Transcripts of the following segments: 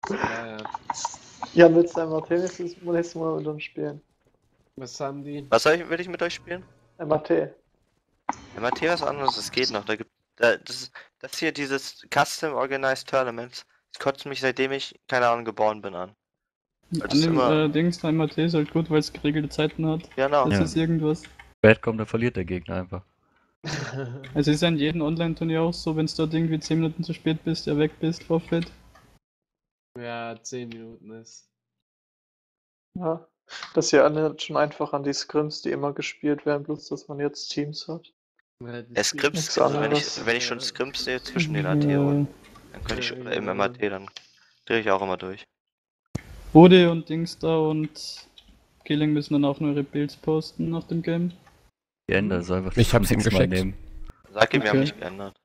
Ja. Ja, willst du MAT nächstes Mal mit uns spielen? Was haben die? Will ich mit euch spielen? MAT. MAT was anderes, das geht noch. Das hier, dieses Custom Organized Tournaments, das kotzt mich seitdem ich, keine Ahnung, geboren bin an. Weil das immer... Dings, der MAT ist halt gut, weil es geregelte Zeiten hat. Genau. Das ist irgendwas. Spät kommt, dann verliert der Gegner einfach. Es ist ja in jedem Online-Turnier auch so, wenn du dort irgendwie 10 Minuten zu spät bist, ja weg bist, Forfeit. Ja, 10 Minuten ist. Ja. Das hier erinnert schon einfach an die Scrims, die immer gespielt werden, bloß dass man jetzt Teams hat. Scrims, also wenn ich schon Scrims sehe zwischen den AT und dann könnte ich im MAT, dann drehe ich auch immer durch. Bode und Dings da und Killing müssen dann auch nur ihre Builds posten nach dem Game. Geändert ist einfach. Ich hab's ihm geschickt. Sag ihm, wir haben nicht geändert.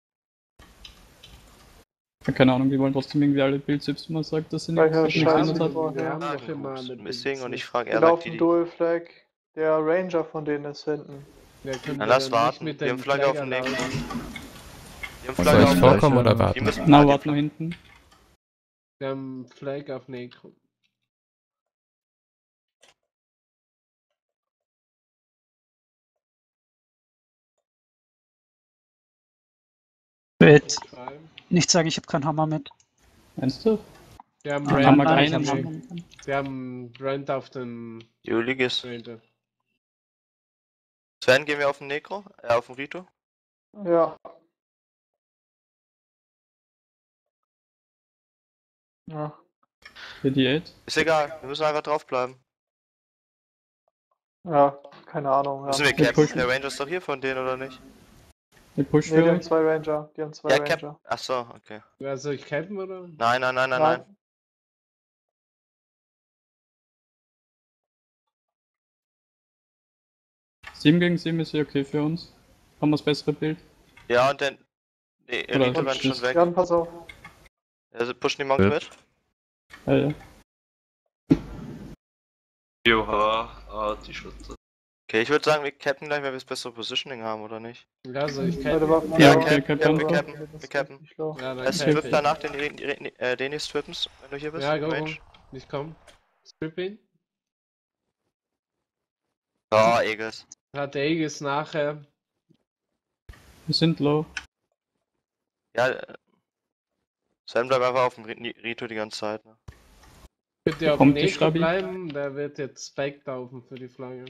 Ja, keine Ahnung, die wollen trotzdem irgendwie alle Builds selbst mal sagt, dass sie nichts geändert hat. Wir haben doch immer eine Missing und ich Die frage, er sagt laufen die... Dual Flag. Der Ranger von denen ist hinten. Dann lass warten, wir haben Flagge auf dem Necro. Soll ich vorkommen oder warten? Na, warte nur hinten. Wir haben Flag auf Necro. Ich will nicht sagen, ich habe keinen Hammer mit. Meinst du? Wir haben Haben wir Brand keinen auf Hammer. den... Wir haben Brand auf den... Juliges. Ranger. Sven, gehen wir auf den Necro? Auf den Rito? Ja. Ja. Für die 8. Ist egal, wir müssen einfach draufbleiben. Ja, keine Ahnung. Ja. Müssen wir cappen? Der Ranger ist doch hier von denen, oder nicht? Die Push Nee, die für haben zwei Ranger. Die haben zwei Ja, Ranger. Cap. Achso, okay. Ja, soll ich cappen oder? Nein. 7 gegen 7 ist ja okay für uns. Haben wir das bessere Bild? Ja, und dann... Nee, Oder Rito rennt schon weg. Jan, pass auf. Also pushen die Monks Ja. mit? Ja. Joha, die Schütze. Okay, ich würde sagen, wir cappen gleich, weil wir das bessere Positioning haben, oder nicht? Ja, soll ich Beide cappen? Waffen. Ja, okay, cappen, wir cappen. cappen, wir cappen. Nicht schlau. Ja, dann Es capp trifft ich. danach den Denis Strippens, wenn du hier bist. Ja, go, Range. ich komm. Strip ihn. Oh, Eges. Hat der Aegis nachher. Wir sind low. Ja, Sven bleibt einfach auf dem Rito die ganze Zeit, ne? Bitte auf dem Kommt die Necro Stabi? bleiben, der wird jetzt Spike laufen für die Flagge.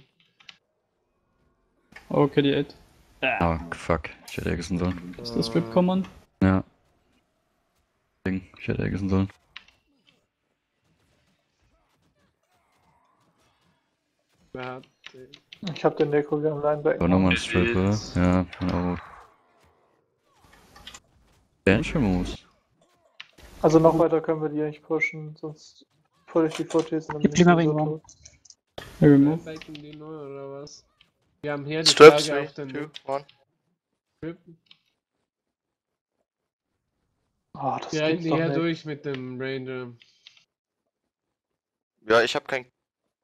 Okay, die 8. Oh, fuck. Ich hätte essen sollen. Ist das Strip kommen? Ja. Ich hätte essen sollen. Wer hat Ich hab den Necro wieder im Linebacker. Aber nochmal ein Strip, oder? Ja, genau. Danger Moves. Also noch weiter können wir die nicht pushen, sonst pull ich die Footies und dann Die bin ich Plinger sowieso wegen tot. Remove. Spiken die nur oder was? Wir haben hier die Strips, Flagge 3, auf den 2, 1. Strip. Oh, das Wir rennen gibt's die doch hier nicht. durch mit dem Ranger. Ja, ich hab kein...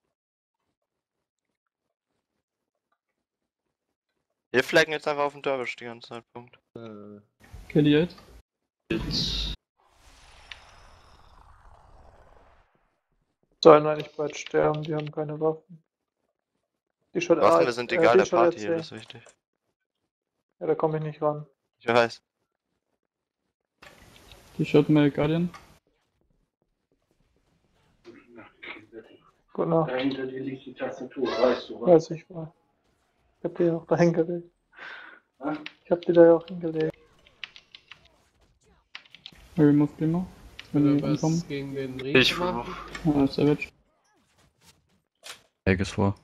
Wir flaggen jetzt einfach auf den Dervish die ganze Zeit, Punkt. Okay, die 8. Sollen eigentlich bald sterben, die haben keine Waffen. Die Shot Waffen, wir sind egal, die der Shot Party RC. hier, das ist wichtig. Ja, da komme ich nicht ran. Ich weiß. Die Shot Mail Guardian. Gute Nacht. Dahinter dir liegt die Tastatur, weißt du was? Weiß ich mal. Ich hab die ja auch da hingelegt. Ich hab die da ja auch hingelegt. Remove Glimmer. Wenn Oder die was ankommen. gegen den Ich Rico machen? Savage. Egg ist vor.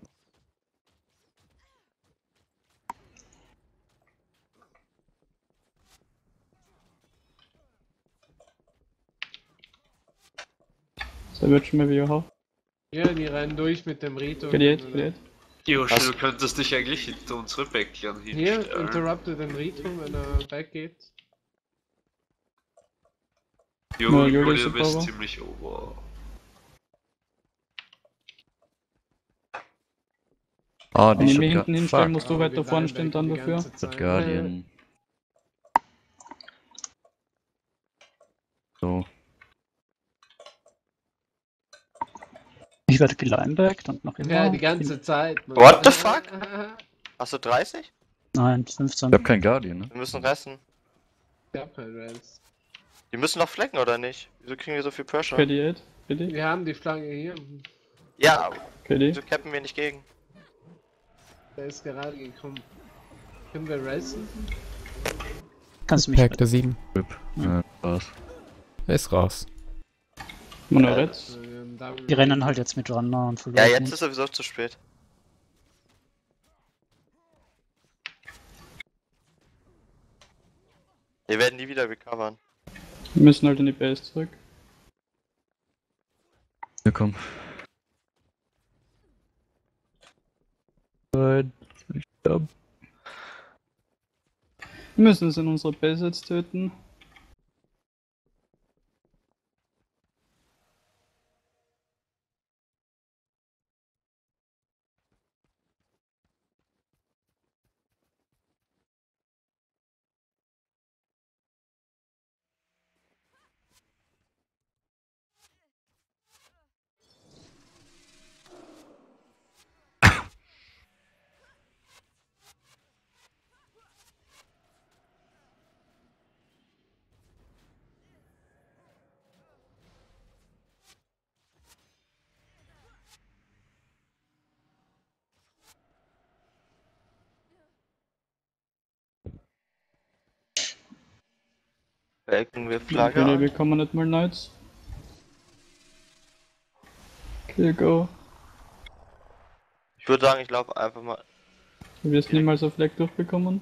Savage maybe your half. Ja, die rennen durch mit dem Rito. Okay, die 8, die 8. Joshi, du könntest dich eigentlich hinter unsere Backlern Hier, hinstellen. interrupte den Rito, wenn er weggeht. Jo, Juli Juli, ist du bist super. ziemlich over. Ah, Wenn die ich mich Shot hinten hinstellen, Fuck. musst du Aber weiter die vorne stehen dann Linebacker die dafür. ganze Shot Zeit. Guardian. So. Ich werde gelinebackt und noch immer. Ja, die ganze Zeit. Mann. What the fuck? Hast du 30? Nein, 15. Ich hab keinen Guardian, ne? Wir müssen resten. Ich hab kein Rails. Die müssen noch flecken, oder nicht? Wieso kriegen wir so viel Pressure? KD 8, KD, Wir haben die Flagge hier. Ja, aber KD. wieso cappen wir nicht gegen? Der ist gerade gekommen. Können wir racen? Kannst du mich Pack der 7. RIP. Ja, was. Er ist raus. Monoretz. Die rennen halt jetzt mit Runner und Ja, verloren. jetzt ist sowieso zu spät. Wir werden nie wieder recovern. Wir müssen halt in die Base zurück. Ja, komm. Nein, ich sterbe. Wir müssen es in unserer Base jetzt töten. Welken wir Okay, Flagge wir an. bekommen nicht mal Knights. Okay, go. Ich würde sagen, ich laufe einfach mal. Du wirst niemals auf Fleck durchbekommen.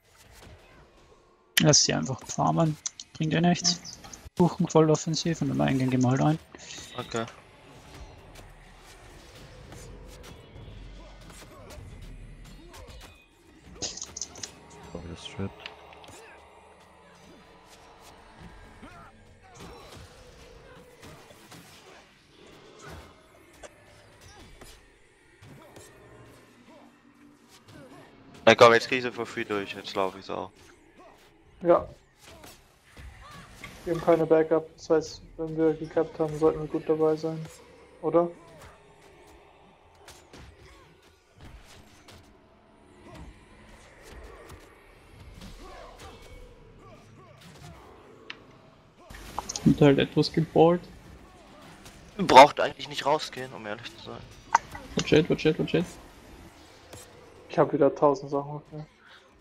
Lass sie einfach farmen. Bringt ja nichts. Buchen voll offensiv und im Eingang gehen wir halt ein. Okay. Oh, das strippt. Na komm, jetzt krieg ich sie for free durch, jetzt laufe ich so auch. Ja. Wir haben keine Backup, das heißt, wenn wir gecapped haben, sollten wir gut dabei sein. Oder? Und halt etwas geballt. Braucht eigentlich nicht rausgehen, um ehrlich zu sein. Watch it, watch it, watch it. Ich habe wieder 1000 Sachen auf mir.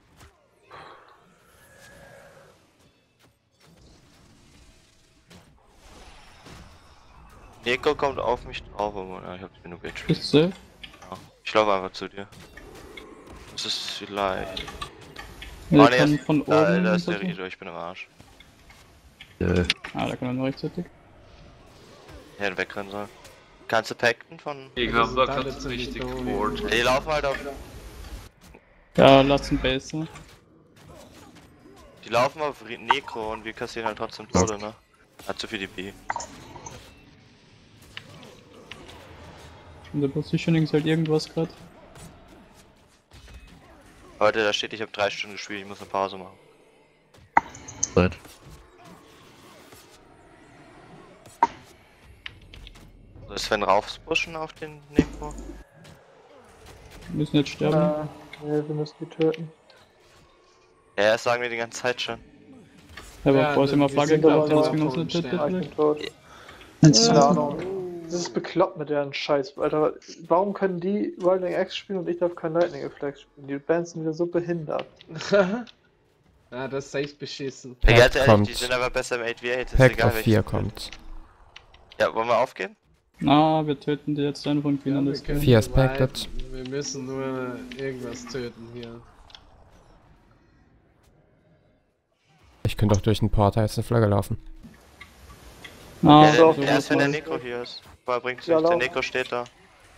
Neko kommt auf mich drauf, aber ja, ich hab genug HP. Bist du safe? Ja. Ich laufe einfach zu dir. Das ist vielleicht. Ja, Ah, der kann nee, von oben. da ist der runter. Rido, ich bin im Arsch. Ah, da kann er nur rechtzeitig. Ich hätte wegrennen sollen. Kannst du pacten von. Gegen Das Hamburg ist hat alles es in die richtig Zone. gebohrt. Die laufen halt auf. Ja, lass ihn Base. Die laufen auf Necro und wir kassieren halt trotzdem Tode, ne? Hat zu viel DP. In der Positioning ist halt irgendwas gerade. Leute, da steht, ich habe 3 Stunden gespielt, ich muss eine Pause machen. Zeit. Soll Sven raufpushen auf den Necro? Wir müssen jetzt sterben. Nee, wir müssen die töten. Ja, das sagen wir die ganze Zeit schon. Aber Ja, bevor es immer wir Flagge sind klappt, aber dann da zwingen uns vom nicht tötet. Ah, ich bin vielleicht. tot. Keine Ahnung. Das ist bekloppt mit deren Scheiß, Alter. Warum können die Wilding X spielen und ich darf kein Lightning Reflex spielen? Die Bands sind wieder so behindert. Ja, das ist echt beschissen. Ja, Pack ganz ehrlich, die kommt. sind aber besser im 8v8, ist Pack egal auf 4 welches. kommt. Ja, wollen wir aufgeben? Na, wir töten die jetzt einfach und Ja, gewinnen wir das können Game. 4 ist bleiben. packed. Wir müssen nur irgendwas töten hier. Ich könnte auch durch den Portal jetzt eine Flagge laufen. Ah, Ja, so, der, so erst wenn der was Necro hier ist. Vorher bringt's Ja, nichts, der lauf. Necro steht da.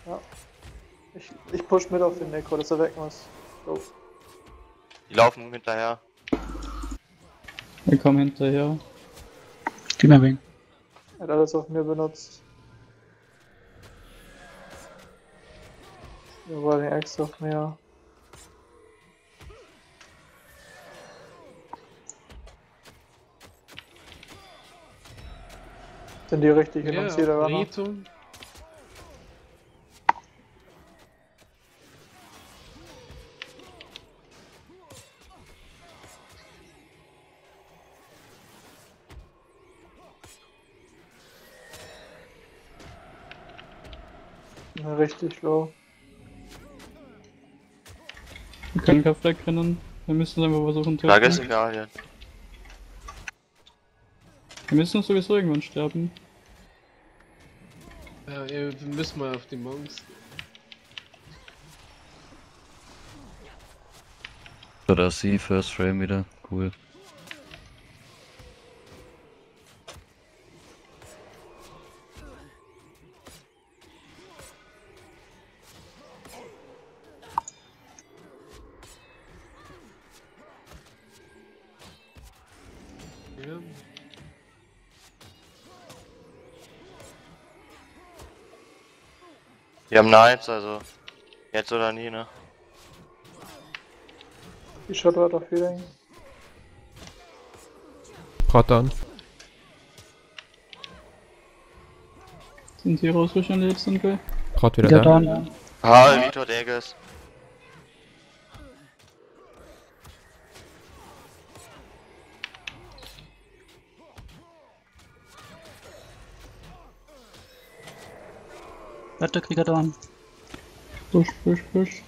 Ich push mit auf den Necro, dass er weg muss. So. Die laufen hinterher. wir kommen hinterher. Gib mir wen. Er hat alles auf mir benutzt. Wir wollen den X auf mir. Sind die richtig in Ja, uns jeder auf Runner? Rito. Ja, richtig low. Wir können kein Fleck rennen. Wir müssen einfach versuchen zu Frage ist töten. egal, ja. Wir müssen sowieso irgendwann sterben. Ja, wir müssen mal auf die Monks. So, da ist sie, First Frame wieder. Cool. Ja. Wir haben Knights, also jetzt oder nie, ne? Die Shot war doch Healing. Proton. Sind Heroes wahrscheinlich jetzt sind wir? Prot wieder Wieder da. da. Ah, Vitor Daggers. Wetterkrieger da. Push, push, push.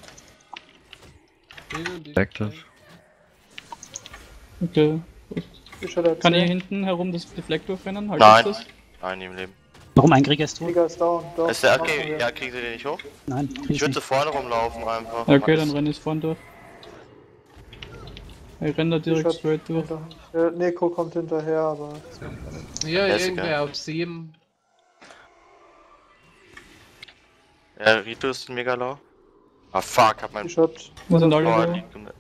Active. Okay. Die Shot hat Kann hier 10. hinten herum das Deflekt durchrennen? Halt Nein. das? Nein, nie im Leben. Warum ein Krieger ist tot? Krieger ist down. Doch, Ist der machen okay? wir. Ja, kriegen sie den nicht hoch? Nein, Ich krieg würde nicht. so vorne rumlaufen einfach. Ja, okay, Mann, dann renne ich vorne durch. Ich renne da Die direkt Shot straight durch. Ja, Neko kommt hinterher, aber. Ja, Ja, ist irgendwer egal. auf 7. Ja, Rito ist mega low. Ah fuck, hab mein Die Shot. Wo sind alle Power da? liegt um-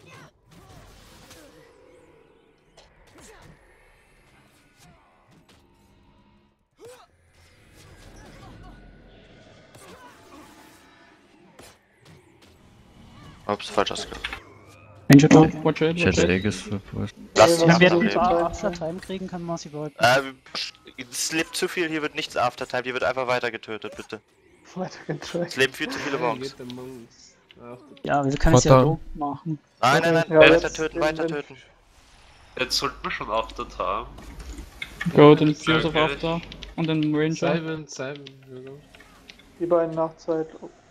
Ups, falsch ausgehört. Ranger da. Watch it, Ich watch hätte it. Aegis für Push. Lass Ja, die Wenn wir anderen After über leben. After-Time kriegen, kann man sie behalten. Es lebt zu viel, hier wird nichts Aftertime, hier wird einfach weiter getötet, bitte. Weiter getrackt. Es leben viel zu viele Monks. Geht der Monks. Ach, Ja, wir können es ja Proton. so machen. Nein, nein, nein, Ja, weiter jetzt töten, den- weiter den- töten. Jetzt sollten wir schon After haben. Go, den Sehr Fuse of geil. After. Und den Ranger. Simon, ja. Die beiden Nachtzeit.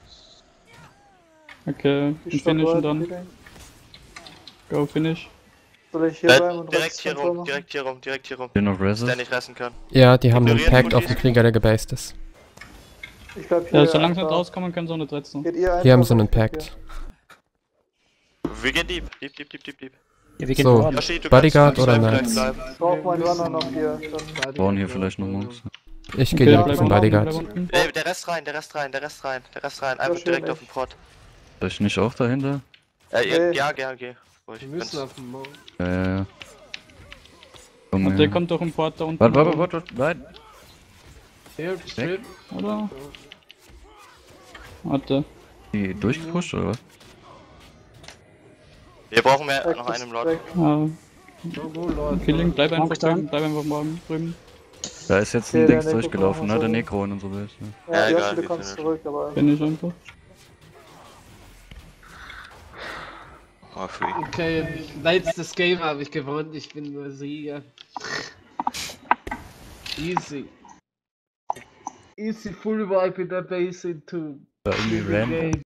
Okay, Die den Shot finishen war dann. Healing. Go, finish. Soll ich hier bleiben und Direkt rechts hier Kontor rum, machen? direkt hier rum, direkt hier rum. Den noch Reses. Der nicht ressen kann. Ja, die haben einen Ignorieren Pact auf Mutis. den Krieger, der gebased ist. Ich bleib hier. Ja, solange sie nicht einfach. rauskommen, können sie auch nicht retzen. Geht ihr Hier haben einfach sie einen und ich bleib Pact. Wir gehen deep, deep, deep, deep, deep, deep. Ja, wir gehen So. voran. Yoshi, du Bodyguard kannst oder gleich Knights? bleiben. hier. Braucht mein Runner noch hier. Dann Bauen hier vielleicht noch Monks. Ich Okay, gehe bleib direkt zum unten, Bodyguard. bleib unten. Der Rest rein, der Rest rein, der Rest rein, der Rest rein. Einfach schön, direkt ey. auf den Prot. Soll ich nicht auch dahinter? Nee. Ja, geh. Ruhig. Wir müssen auf den Monks. Ja. Komm Und der her. kommt durch den Port da unten. Warte, nein. Der Strip. Oder? Warte. Die durchgepusht oder was? Wir brauchen mehr, Pact noch ist einen Lord. weg. Go, Lord. Killing, bleib einfach Monks drüben, down. bleib einfach morgen drüben. Da ist jetzt Okay, ein der Dings Neko durchgelaufen, kommt ne? noch Der so. Necro und so Bild. Ne? Ja, Ja, Yoshi, egal, du wir kommst finishen. zurück, aber. Finish einfach. Oh, free. Okay, letztes Game habe ich gewonnen. Ich bin nur Sieger. Easy. Easy Full Wipe in der Base into War irgendwie random. game.